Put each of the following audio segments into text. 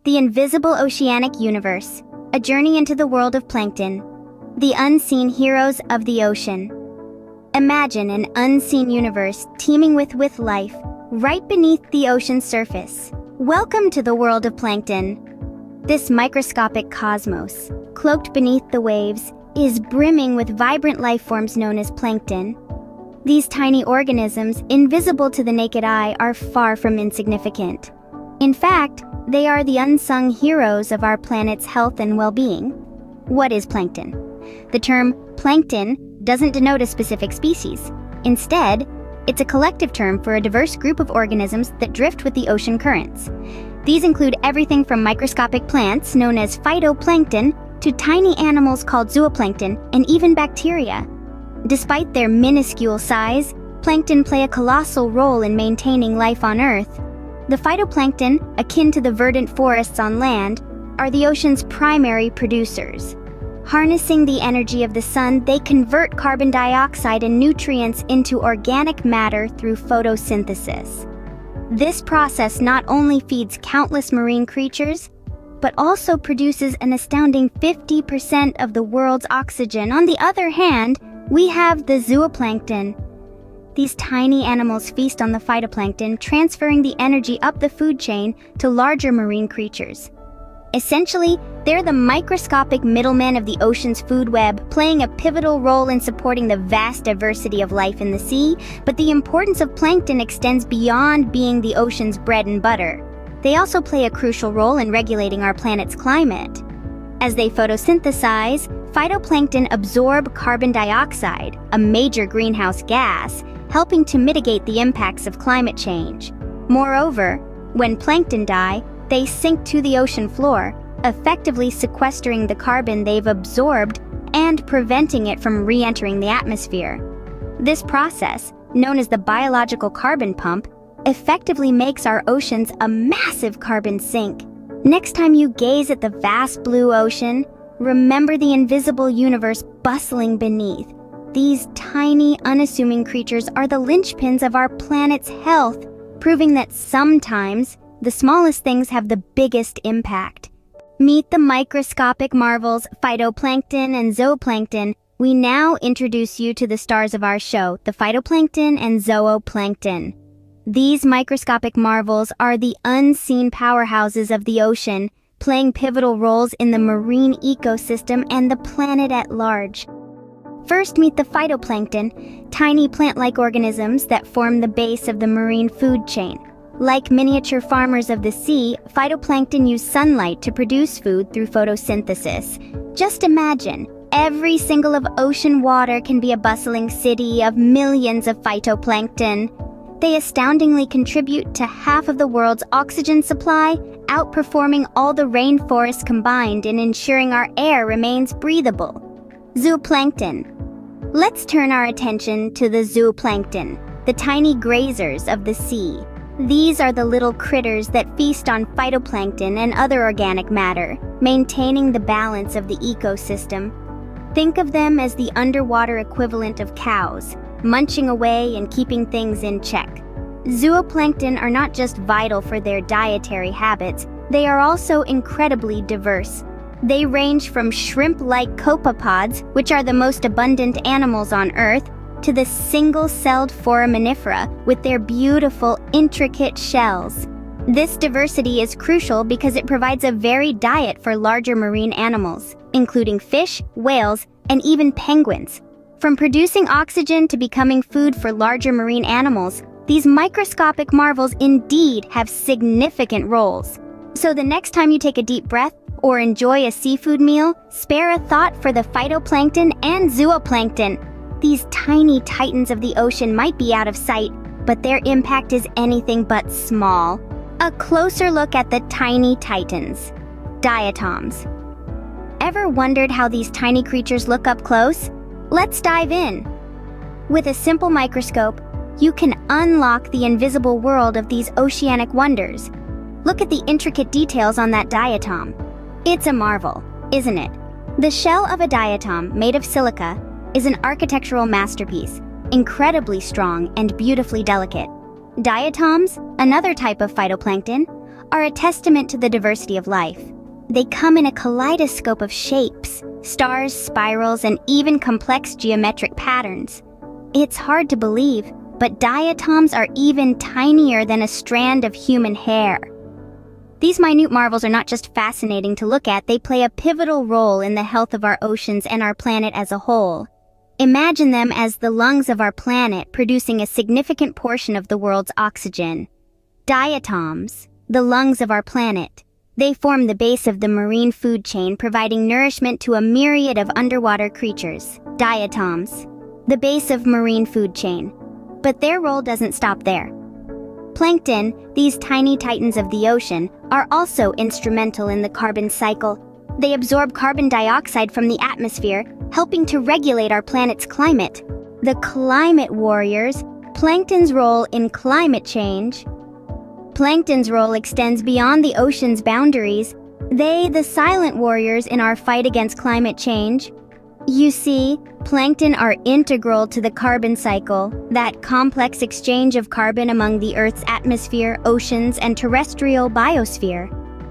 The invisible oceanic universe, a journey into the world of plankton, the unseen heroes of the ocean. Imagine an unseen universe teeming with life, right beneath the ocean's surface. Welcome to the world of plankton. This microscopic cosmos, cloaked beneath the waves, is brimming with vibrant life forms known as plankton. These tiny organisms, invisible to the naked eye, are far from insignificant. In fact, they are the unsung heroes of our planet's health and well-being. What is plankton? The term plankton doesn't denote a specific species. Instead, it's a collective term for a diverse group of organisms that drift with the ocean currents. These include everything from microscopic plants, known as phytoplankton, to tiny animals called zooplankton, and even bacteria. Despite their minuscule size, plankton play a colossal role in maintaining life on Earth. The phytoplankton, akin to the verdant forests on land, are the ocean's primary producers. Harnessing the energy of the sun, they convert carbon dioxide and nutrients into organic matter through photosynthesis. This process not only feeds countless marine creatures, but also produces an astounding 50% of the world's oxygen. On the other hand, we have the zooplankton. These tiny animals feast on the phytoplankton, transferring the energy up the food chain to larger marine creatures. Essentially, they're the microscopic middlemen of the ocean's food web, playing a pivotal role in supporting the vast diversity of life in the sea. But the importance of plankton extends beyond being the ocean's bread and butter. They also play a crucial role in regulating our planet's climate. As they photosynthesize, phytoplankton absorb carbon dioxide, a major greenhouse gas, helping to mitigate the impacts of climate change. Moreover, when plankton die, they sink to the ocean floor, effectively sequestering the carbon they've absorbed and preventing it from re-entering the atmosphere. This process, known as the biological carbon pump, effectively makes our oceans a massive carbon sink. Next time you gaze at the vast blue ocean, remember the invisible universe bustling beneath. These tiny, unassuming creatures are the linchpins of our planet's health, proving that sometimes the smallest things have the biggest impact. Meet the microscopic marvels, phytoplankton and zooplankton. We now introduce you to the stars of our show, the phytoplankton and zooplankton. These microscopic marvels are the unseen powerhouses of the ocean, playing pivotal roles in the marine ecosystem and the planet at large. First, meet the phytoplankton, tiny plant-like organisms that form the base of the marine food chain. Like miniature farmers of the sea, phytoplankton use sunlight to produce food through photosynthesis. Just imagine, every single of ocean water can be a bustling city of millions of phytoplankton. They astoundingly contribute to half of the world's oxygen supply, outperforming all the rainforests combined in ensuring our air remains breathable. Zooplankton. Let's turn our attention to the zooplankton, the tiny grazers of the sea. These are the little critters that feast on phytoplankton and other organic matter, maintaining the balance of the ecosystem. Think of them as the underwater equivalent of cows, munching away and keeping things in check. Zooplankton are not just vital for their dietary habits, they are also incredibly diverse. They range from shrimp-like copepods, which are the most abundant animals on Earth, to the single-celled foraminifera with their beautiful, intricate shells. This diversity is crucial because it provides a varied diet for larger marine animals, including fish, whales, and even penguins. From producing oxygen to becoming food for larger marine animals, these microscopic marvels indeed have significant roles. So the next time you take a deep breath or enjoy a seafood meal, spare a thought for the phytoplankton and zooplankton. These tiny titans of the ocean might be out of sight, but their impact is anything but small. A closer look at the tiny titans. Diatoms. Ever wondered how these tiny creatures look up close? Let's dive in. With a simple microscope, you can unlock the invisible world of these oceanic wonders. Look at the intricate details on that diatom. It's a marvel, isn't it? The shell of a diatom, made of silica, is an architectural masterpiece, incredibly strong and beautifully delicate. Diatoms, another type of phytoplankton, are a testament to the diversity of life. They come in a kaleidoscope of shapes, stars, spirals, and even complex geometric patterns. It's hard to believe, but diatoms are even tinier than a strand of human hair. These minute marvels are not just fascinating to look at, they play a pivotal role in the health of our oceans and our planet as a whole. Imagine them as the lungs of our planet, producing a significant portion of the world's oxygen. Diatoms, the lungs of our planet. They form the base of the marine food chain, providing nourishment to a myriad of underwater creatures. Diatoms, the base of marine food chain. But their role doesn't stop there. Plankton, these tiny titans of the ocean, are also instrumental in the carbon cycle. They absorb carbon dioxide from the atmosphere, helping to regulate our planet's climate. The climate warriors, plankton's role in climate change. Plankton's role extends beyond the ocean's boundaries. They, the silent warriors in our fight against climate change. You see, plankton are integral to the carbon cycle, that complex exchange of carbon among the Earth's atmosphere, oceans, and terrestrial biosphere.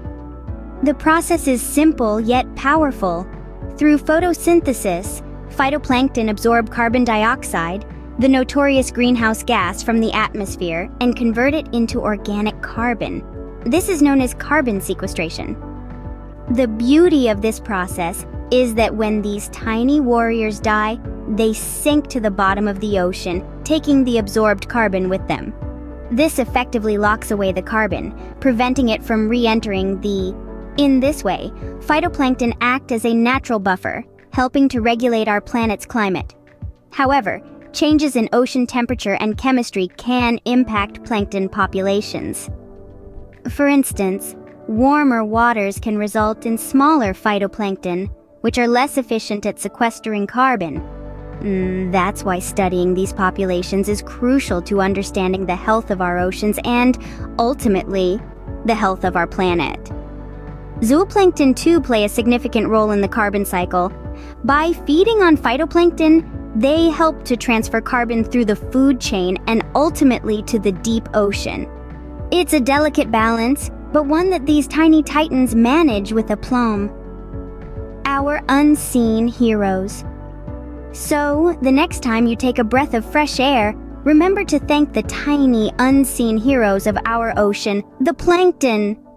The process is simple yet powerful. Through photosynthesis, phytoplankton absorb carbon dioxide, the notorious greenhouse gas, from the atmosphere and convert it into organic carbon. This is known as carbon sequestration. The beauty of this process is that when these tiny warriors die, they sink to the bottom of the ocean, taking the absorbed carbon with them. This effectively locks away the carbon, preventing it from re-entering the... In this way, phytoplankton act as a natural buffer, helping to regulate our planet's climate. However, changes in ocean temperature and chemistry can impact plankton populations. For instance, warmer waters can result in smaller phytoplankton, which are less efficient at sequestering carbon. That's why studying these populations is crucial to understanding the health of our oceans and, ultimately, the health of our planet. Zooplankton too play a significant role in the carbon cycle. By feeding on phytoplankton, they help to transfer carbon through the food chain and ultimately to the deep ocean. It's a delicate balance, but one that these tiny titans manage with aplomb. Our unseen heroes. So, the next time you take a breath of fresh air, remember to thank the tiny, unseen heroes of our ocean, the plankton.